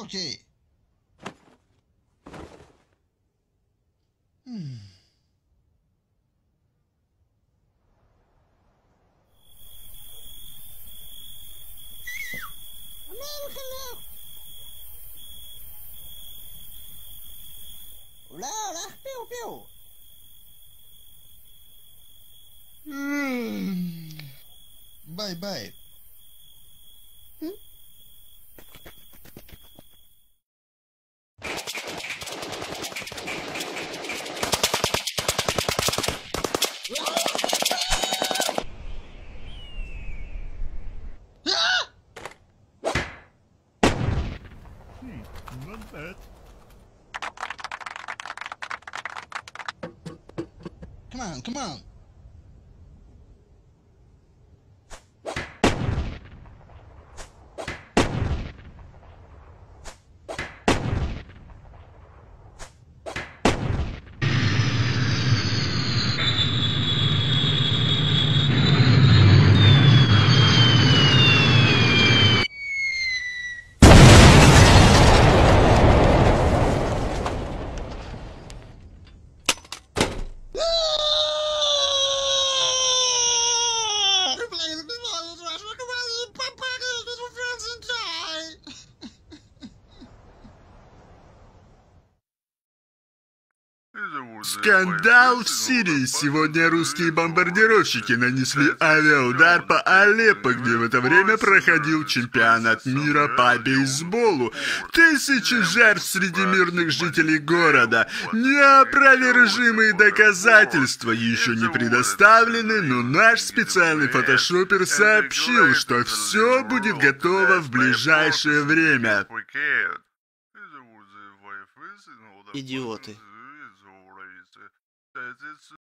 Okay. Hola, hola, pew, pew. Bye, bye. Not bad. Come on, come on. Скандал в Сирии. Сегодня русские бомбардировщики нанесли авиаудар по Алеппо, где в это время проходил чемпионат мира по бейсболу. Тысячи жертв среди мирных жителей города. Неопровержимые доказательства еще не предоставлены, но наш специальный фотошопер сообщил, что все будет готово в ближайшее время. Идиоты.